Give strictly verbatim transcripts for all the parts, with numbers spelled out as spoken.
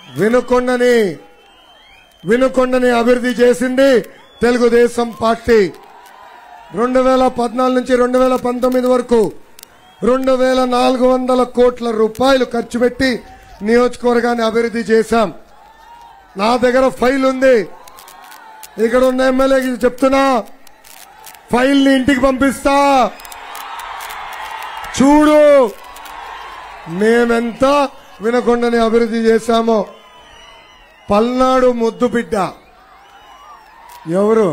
వినుకొండని వినుకొండని అభివృద్ధి చేసింది తెలుగుదేశం పార్టీ. రెండు వేల పద్నాలుగు నుంచి రెండు వేల పంతొమ్మిది వరకు రెండు వేల నాలుగు వందల కోట్ల రూపాయలు ఖర్చు పెట్టి నియోజకవర్గాన్ని అభివృద్ధి చేశాం. నా దగ్గర ఫైల్ ఉంది. ఇక్కడ ఉన్న ఎమ్మెల్యేకి చెప్తున్నా, ఫైల్ ని ఇంటికి పంపిస్తా. చూడు మేమెంత వినుకొండని అభివృద్ధి చేశామో. పల్నాడు ముద్దు బిడ్డ ఎవరు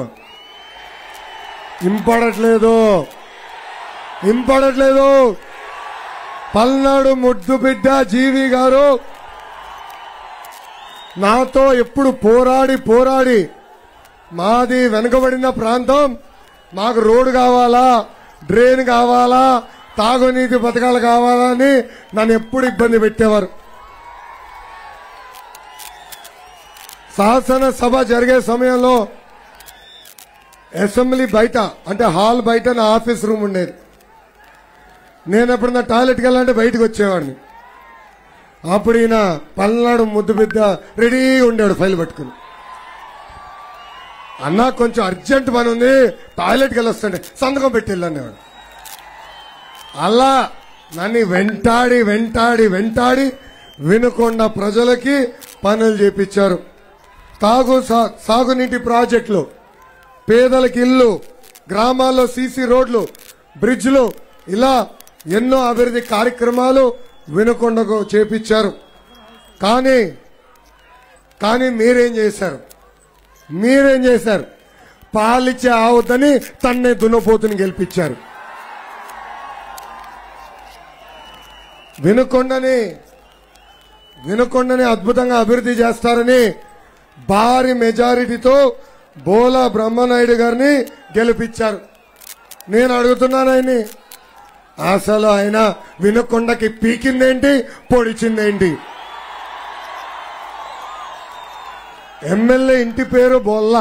ఇంపడట్లేదు ఇంపడట్లేదు పల్నాడు ముద్దు బిడ్డ జీవి గారు నాతో ఎప్పుడు పోరాడి పోరాడి మాది వెనుకబడిన ప్రాంతం, మాకు రోడ్డు కావాలా, డ్రైన్ కావాలా, తాగునీటి పథకాలు కావాలని నన్ను ఎప్పుడు ఇబ్బంది పెట్టేవారు. శాసనసభ జరిగే సమయంలో అసెంబ్లీ బయట అంటే హాల్ బయట నా ఆఫీస్ రూమ్ ఉండేది. నేను ఎప్పుడన్నా టాయిలెట్కి వెళ్ళాలంటే బయటకు వచ్చేవాడిని. అప్పుడు ఈయన పల్నాడు ముద్దు బిడ్డ రెడీ ఉండాడు ఫైల్ పట్టుకుని. అన్నా కొంచెం అర్జెంట్ పని ఉంది, టాయిలెట్కి వెళ్ళొస్తుంటే సంతకం పెట్టి వెళ్ళనేవాడు. అలా నన్ను వెంటాడి వెంటాడి వెంటాడి వినుకొండ ప్రజలకి పనులు చేపించారు. తాగు సాగునీటి ప్రాజెక్టులు, పేదలకు ఇల్లు, గ్రామాల్లో సీసీ రోడ్లు, బ్రిడ్జ్లు, ఇలా ఎన్నో అభివృద్ధి కార్యక్రమాలు వినుకొండకు చేపించారు. కానీ కానీ మీరేం చేశారు మీరేం చేశారు పాలిచ్చే ఆవుద్దని తన్నే దున్నపోతుని గెలిపించారు. వినుకొండని వినుకొండని అద్భుతంగా అభివృద్ధి చేస్తారని భారీ మెజారిటీతో బోలా బ్రహ్మనాయుడు గారిని గెలిపించారు. నేను అడుగుతున్నాను ఆయన్ని, అసలు ఆయన వినుకొండకి పీకిందేంటి, పొడిచిందేంటి? ఎమ్మెల్యే ఇంటి పేరు బొల్ల,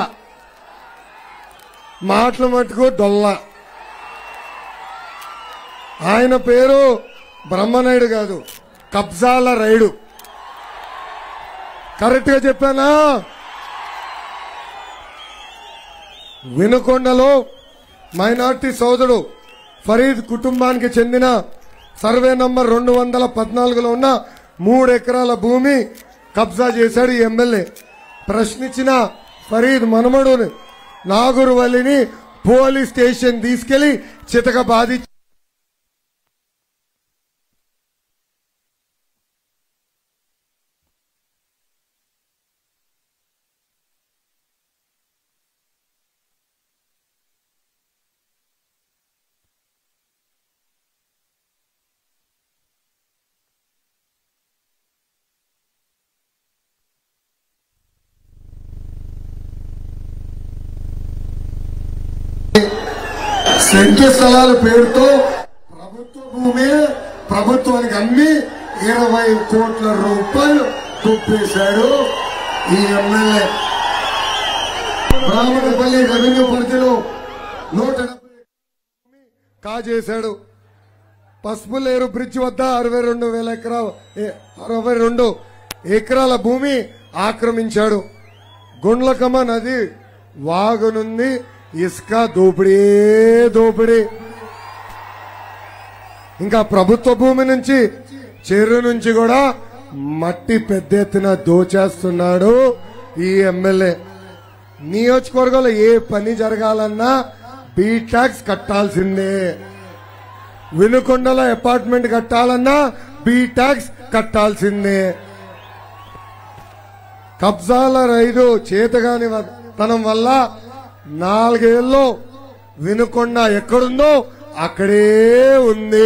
మాటలు మటుకు డొల్ల. ఆయన పేరు బ్రహ్మనాయుడు కాదు, కబ్జాల రైడు. కరెక్ట్ గా చెప్పానా? వినుకొండలో మైనార్టీ సోదరుడు ఫరీద్ కుటుంబానికి చెందిన సర్వే నంబర్ రెండు వందల పద్నాలుగులో ఉన్న మూడు ఎకరాల భూమి కబ్జా చేశాడు ఈ ఎమ్మెల్యే. ప్రశ్నించిన ఫరీద్ మనమడు నాగురువల్లిని పోలీస్ స్టేషన్ తీసుకెళ్లి చితక బాధి సెంటు స్థలాల పేరుతో ప్రభుత్వ భూమి ప్రభుత్వానికి అమ్మి ఇరవై కోట్ల రూపాయలు కుప్పేశాడు ఈ ఎమ్మెల్యే. బ్రాహ్మణపల్లి రెవెన్యూ పరిధిలో నూట డెబ్బై కాజేశాడు. పసుపులేరు బ్రిడ్జ్ వద్ద అరవై రెండు వేల ఎకరాల అరవై రెండు ఎకరాల భూమి ఆక్రమించాడు. గుండ్లకమ్మ నది వాగునుంది ఇసుక దోపిడీ దోపిడీ. ఇంకా ప్రభుత్వ భూమి నుంచి చెరువు నుంచి కూడా మట్టి పెద్ద ఎత్తున దోచేస్తున్నాడు ఈ ఎమ్మెల్యే. నియోజకవర్గంలో ఏ పని జరగాలన్నా బీ ట్యాక్స్ కట్టాల్సిందే. వినుకొండలో అపార్ట్మెంట్ కట్టాలన్నా బీ ట్యాక్స్ కట్టాల్సిందే. కబ్జాల రైదు చేతగాని తనం వల్ల నాలుగేళ్లలో వినుకొండ ఎక్కడుందో అక్కడే ఉంది.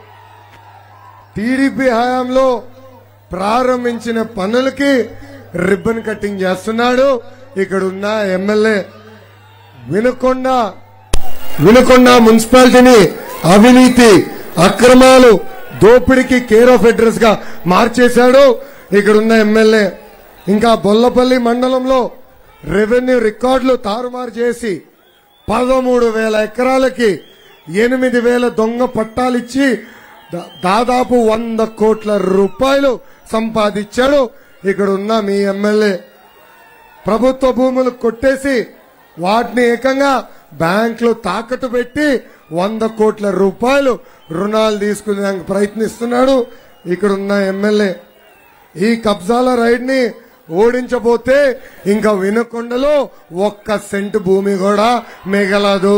టీడీపీ హయాంలో ప్రారంభించిన పనులకి రిబ్బన్ కటింగ్ చేస్తున్నాడు ఇక్కడున్న ఎమ్మెల్యే. వినుకొండ వినుకొండ మున్సిపాలిటీని అవినీతి, అక్రమాలు, దోపిడీకి కేర్ ఆఫ్ అడ్రస్ గా మార్చేశాడు ఇక్కడున్న ఎమ్మెల్యే. ఇంకా బొల్లపల్లి మండలంలో రెవెన్యూ రికార్డులు తారుమారు చేసి పదమూడు వేల ఎకరాలకి ఎనిమిది వేల దొంగ పట్టాలిచ్చి దాదాపు వంద కోట్ల రూపాయలు సంపాదించాడు ఇక్కడ ఉన్న మీ ఎమ్మెల్యే ప్రభుత్వ భూములు కొట్టేసి వాటిని ఏకంగా బ్యాంకులు తాకట్టు పెట్టి వంద కోట్ల రూపాయలు రుణాలు తీసుకునేందుకు ప్రయత్నిస్తున్నాడు ఇక్కడున్న ఎమ్మెల్యే. ఈ కబ్జాల రైడ్ ని ఓడించబోతే ఇంకా వినుకొండలో ఒక్క సెంటు భూమి కూడా మిగలదు.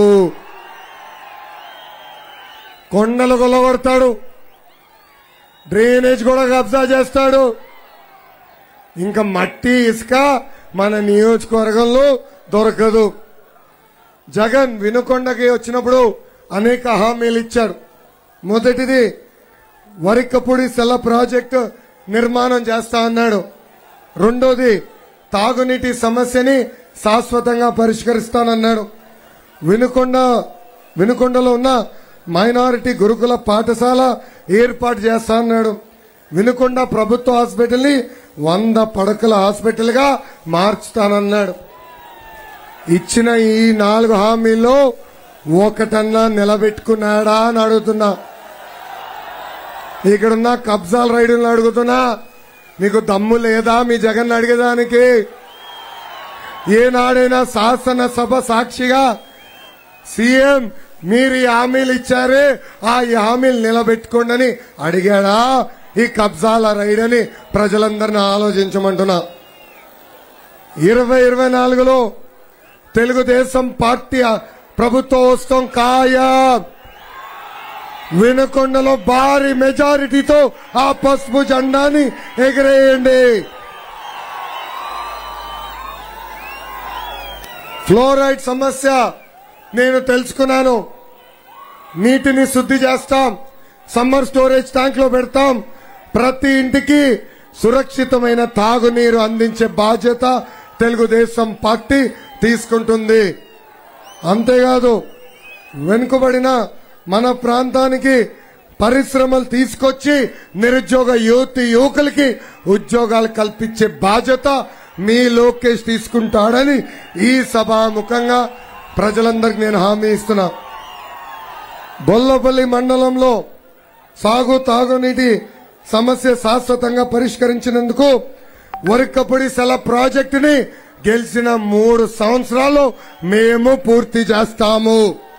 కొండలు కొలగొడతాడు, డ్రైనేజ్ కూడా కబ్జా చేస్తాడు. ఇంకా మట్టి ఇసుక మన నియోజకవర్గంలో దొరకదు. జగన్ వినుకొండకి వచ్చినప్పుడు అనేక హామీలు ఇచ్చాడు. మొదటిది వరికపూడి సెల ప్రాజెక్టు నిర్మాణం చేస్తా అన్నాడు. రెండోది తాగునీటి సమస్యని శాశ్వతంగా పరిష్కరిస్తానన్నాడు. వినుకొండ వినుకొండలో ఉన్న మైనారిటీ గురుకుల పాఠశాల ఏర్పాటు చేస్తా అన్నాడు. వినుకొండ ప్రభుత్వ హాస్పిటల్ ని వంద పడకల హాస్పిటల్ గా మార్చుతానన్నాడు. ఇచ్చిన ఈ నాలుగు హామీల్లో ఒకటన్నా నిలబెట్టుకున్నాడా అని అడుగుతున్నా. ఇక్కడున్న కబ్జాల రైడులను అడుగుతున్నా, మీకు దమ్ము లేదా మీ జగన్ అడిగేదానికి? ఏనాడైనా శాసనసభ సాక్షిగా సీఎం మీరు ఈ హామీలు ఇచ్చారే ఆ ఈ హామీలు నిలబెట్టుకోండి అని అడిగాడా ఈ కబ్జాల రైడ్ అని ప్రజలందరినీ ఆలోచించమంటున్నా. ఇరవై ఇరవై నాలుగులో తెలుగుదేశం పార్టీ ప్రభుత్వం వస్తాం ఖాయం. వినుకొండలో భారీ మెజారిటీతో ఆ పసుపు జెండాని ఎగరేయండి. ఫ్లోరైడ్ సమస్య నేను తెలుసుకున్నాను. నీటిని శుద్ధి చేస్తాం, సమ్మర్ స్టోరేజ్ ట్యాంక్ లో పెడతాం. ప్రతి ఇంటికి సురక్షితమైన తాగునీరు అందించే బాధ్యత తెలుగుదేశం పార్టీ తీసుకుంటుంది. అంతేకాదు వెనుకబడిన మన ప్రాంతానికి పరిశ్రమలు తీసుకొచ్చి నిరుద్యోగ యువతి యువకులకి ఉద్యోగాలు కల్పించే బాధ్యత మీ లోకేష్ తీసుకుంటాడని ఈ సభాముఖంగా ప్రజలందరికీ నేను హామీ ఇస్తున్నా. బొల్లపల్లి మండలంలో సాగు తాగునీటి సమస్య శాశ్వతంగా పరిష్కరించినందుకు వరికపూడి సెల ప్రాజెక్టుని గెలిచిన మూడు సంవత్సరాల్లో మేము పూర్తి చేస్తాము.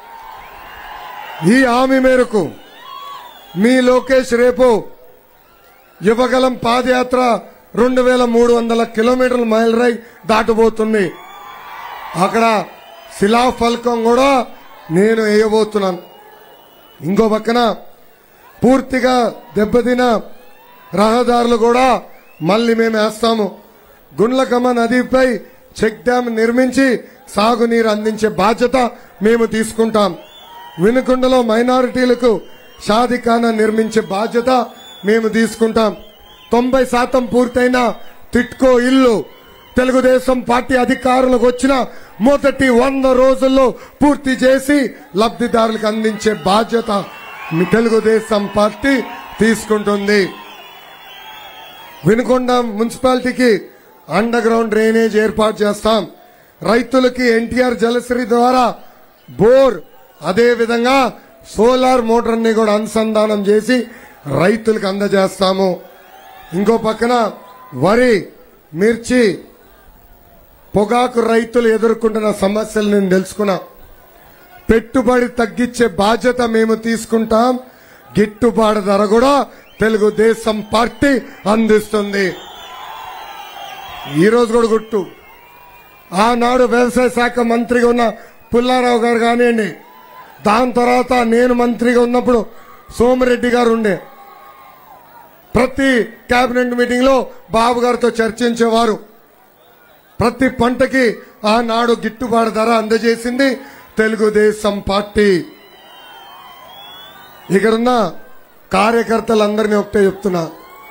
ఈ హామీ మేరకు మీ లోకేష్ రేపు యువగలం పాదయాత్ర రెండు వేల మూడు వందల కిలోమీటర్ల మైల్ రైడ్ దాటబోతుంది. అక్కడ శిలాఫలకం కూడా నేను వేయబోతున్నాను. ఇంకో పక్కన పూర్తిగా దెబ్బతిన రహదారులు కూడా మళ్లీ మేము వేస్తాము. గుండ్లకమ్మ నదిపై చెక్ డ్యాం నిర్మించి సాగునీరు అందించే బాధ్యత మేము తీసుకుంటాం. వినుకొండలో మైనారిటీలకు షాదీఖానా నిర్మించే బాధ్యత మేము తీసుకుంటాం. తొంభై శాతం పూర్తయిన టిట్కో ఇల్లు తెలుగుదేశం పార్టీ అధికారులకు వచ్చిన మొదటి వంద రోజుల్లో పూర్తి చేసి లబ్ధిదారులకు అందించే బాధ్యత తెలుగుదేశం పార్టీ తీసుకుంటుంది. వినుకొండ మున్సిపాలిటీకి అండర్ గ్రౌండ్ డ్రైనేజ్ ఏర్పాటు చేస్తాం. రైతులకి ఎన్టీఆర్ జలశ్రీ ద్వారా బోర్ అదే విధంగా సోలార్ మోటార్ ని కూడా అనుసంధానం చేసి రైతులకు అందజేస్తాము. ఇంకో పక్కన వరి, మిర్చి, పొగాకు రైతులు ఎదుర్కొంటున్న సమస్యలు నేను తెలుసుకున్నా. పెట్టుబడి తగ్గించే బాధ్యత మేము తీసుకుంటాం. గిట్టుబాటు ధర కూడా తెలుగుదేశం పార్టీ అందిస్తుంది. ఈ రోజు కూడా గుర్తు, ఆనాడు వ్యవసాయ శాఖ మంత్రిగా ఉన్న పుల్లారావు గారు కానివ్వండి, దాని తర్వాత నేను మంత్రిగా ఉన్నప్పుడు సోమిరెడ్డి గారు ఉండే. ప్రతి కేబినెట్ మీటింగ్ లో బాబు గారితో చర్చించేవారు. ప్రతి పంటకి ఆనాడు గిట్టుబాటు ధర అందజేసింది తెలుగుదేశం పార్టీ. ఇక్కడున్న కార్యకర్తలందరినీ ఒకటే చెప్తున్నా,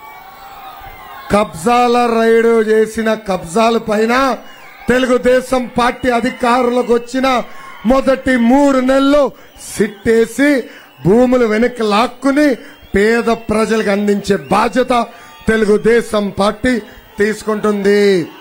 కబ్జాల రైడు చేసిన కబ్జాల పైన తెలుగుదేశం పార్టీ అధికారులకు వచ్చిన మొదటి మూడు నెలల్లో సిట్టేసి భూములు వెనక్కి లాక్కుని పేద ప్రజలకు అందించే బాధ్యత తెలుగుదేశం పార్టీ తీసుకుంటుంది.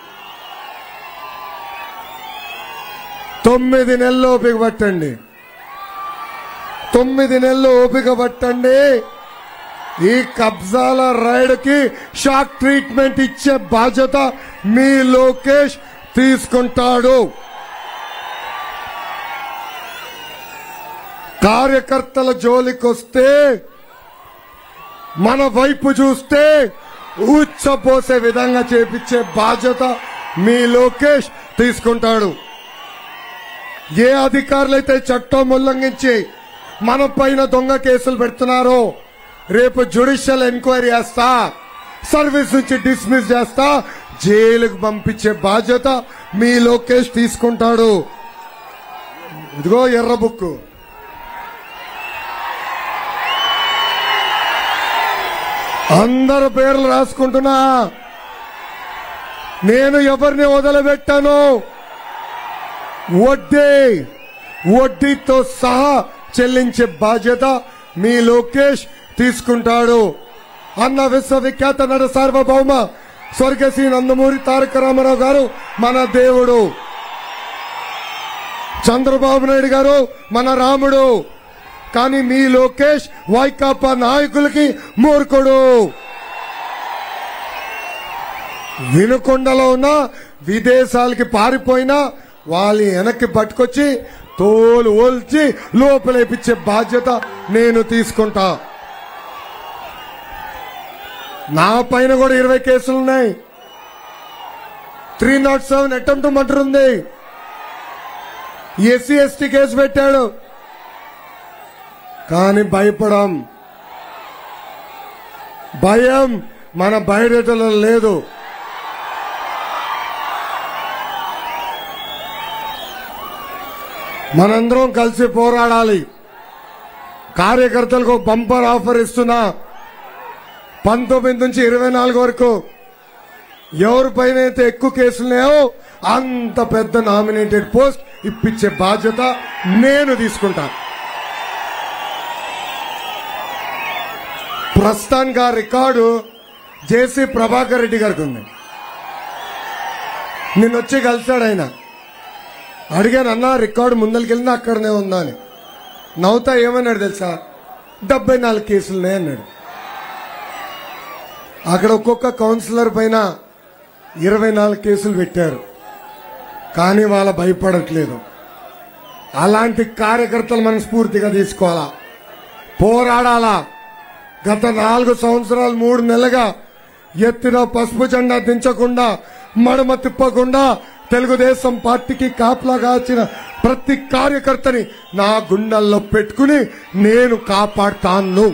తొమ్మిది నెలలు ఓపిక పట్టండి, తొమ్మిది నెలలు ఓపిక పట్టండి. ఈ కబ్జాల రైడ్ కి షాక్ ట్రీట్మెంట్ ఇచ్చే బాధ్యత మీ లోకేష్ తీసుకుంటాడు. కార్యకర్తల జోలికొస్తే మన వైపు చూస్తే ఉచ్చపోసే విధంగా చేపించే బాధ్యత మీ లోకేష్ తీసుకుంటాడు. ఏ అధికారులైతే చట్టం ఉల్లంఘించి మన పైన దొంగ కేసులు పెడుతున్నారో రేపు జ్యుడిషియల్ ఎంక్వైరీ చేస్తా, సర్వీస్ నుంచి డిస్మిస్ చేస్తా, జైలుకు పంపించే బాధ్యత మీ లోకేష్ తీసుకుంటాడు. ఇదిగో ఎర్ర బుక్. అందరు పేర్లు రాసుకుంటున్నా. నేను ఎవరిని వదిలిపెట్టాను. వడ్డీ వడ్డీతో సహా చెల్లించే బాధ్యత మీ లోకేష్ తీసుకుంటాడు. అన్న విశ్వవిఖ్యాత నట సార్వభౌమ స్వర్గశ్రీ నందమూరి తారక రామారావు గారు మన దేవుడు, చంద్రబాబు నాయుడు గారు మన రాముడు. కానీ మీ లోకేష్ వైకాపా నాయకులకి మూర్ఖుడు. వినుకొండలో ఉన్న విదేశాలకి పారిపోయినా వాళ్ళని వెనక్కి పట్టుకొచ్చి తోలు ఓల్చి లోపలేపించే బాధ్యత నేను తీసుకుంటా. నా పైన కూడా ఇరవై కేసులున్నాయి. Three nought seven attempt murder ఉంది. ఎస్సీ ఎస్టీ కేసు పెట్టాడు. కానీ భయపడం, భయం మన బయటలో లేదు. మనందరం కలిసి పోరాడాలి. కార్యకర్తలకు బంపర్ ఆఫర్ ఇస్తున్నా. పంతొమ్మిది నుంచి ఇరవై నాలుగు వరకు ఎవరిపైన అయితే ఎక్కువ కేసులున్నాయో అంత పెద్ద నామినేటెడ్ పోస్ట్ ఇప్పించే బాధ్యత నేను తీసుకుంటా. ప్రస్తుతానికి ఆ రికార్డు జేసీ ప్రభాకర్ రెడ్డి గారికి ఉంది. నిన్నొచ్చి కలిశాడు ఆయన. అడిగాను, అన్నా రికార్డు ముందరికెళ్ళినా అక్కడనే ఉందా అని. నవ్వుతా ఏమన్నాడు తెలుసా, డెబ్బై నాలుగు కేసులున్నాయి అన్నాడు. అక్కడ ఒక్కొక్క కౌన్సిలర్ పైన ఇరవై నాలుగు కేసులు పెట్టారు. కానీ వాళ్ళ భయపడట్లేదు. అలాంటి కార్యకర్తలు మనస్ఫూర్తిగా తీసుకోవాలా, పోరాడాలా. గత నాలుగు సంవత్సరాలు మూడు నెలలుగా ఎత్తిన పసుపు జెండా దించకుండా, మడమ తిప్పకుండా తెలుగుదేశం పార్టీకి కాపలా కాచిన ప్రతి కార్యకర్తని నా గుండెల్లో పెట్టుకుని నేను కాపాడుతాను.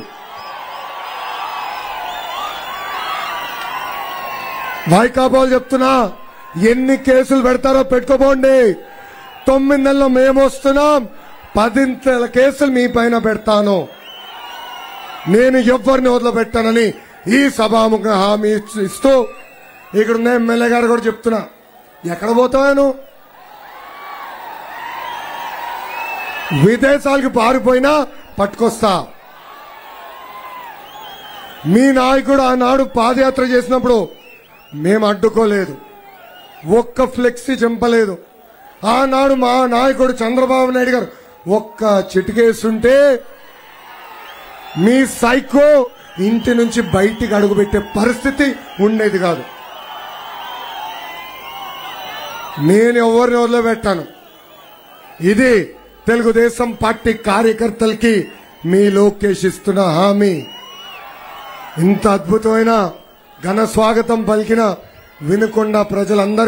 వైకాపాలు చెప్తున్నా, ఎన్ని కేసులు పెడతారో పెట్టుకోబోండి. తొమ్మిది నెలలు మేము వస్తున్నాం, పదింతల కేసులు మీ పైన పెడతాను. నేను ఎవరిని వదిలిపెట్టానని ఈ సభాముఖ హామీ ఇస్తూ ఇక్కడున్న ఎమ్మెల్యే గారు కూడా చెప్తున్నా, ఎక్కడ పోతాను? విదేశాలకు పారిపోయినా పట్టుకొస్తా. మీ నాయకుడు ఆనాడు పాదయాత్ర చేసినప్పుడు మేము అడ్డుకోలేదు, ఒక్క ఫ్లెక్సీ చంపలేదు. ఆనాడు మా నాయకుడు చంద్రబాబు నాయుడు గారు ఒక్క చిటికేస్తుంటే మీ సైకో ఇంటి నుంచి బయటికి అడుగుపెట్టే పరిస్థితి ఉండేది కాదు. నేను ఎవరిని వదిలిపెట్టాను. ఇది తెలుగుదేశం పార్టీ కార్యకర్తలకి మీ లోకేష్ ఇస్తున్న హామీ. ఇంత అద్భుతమైన ఘన స్వాగతం పలికిన వినుకొండ ప్రజలందరూ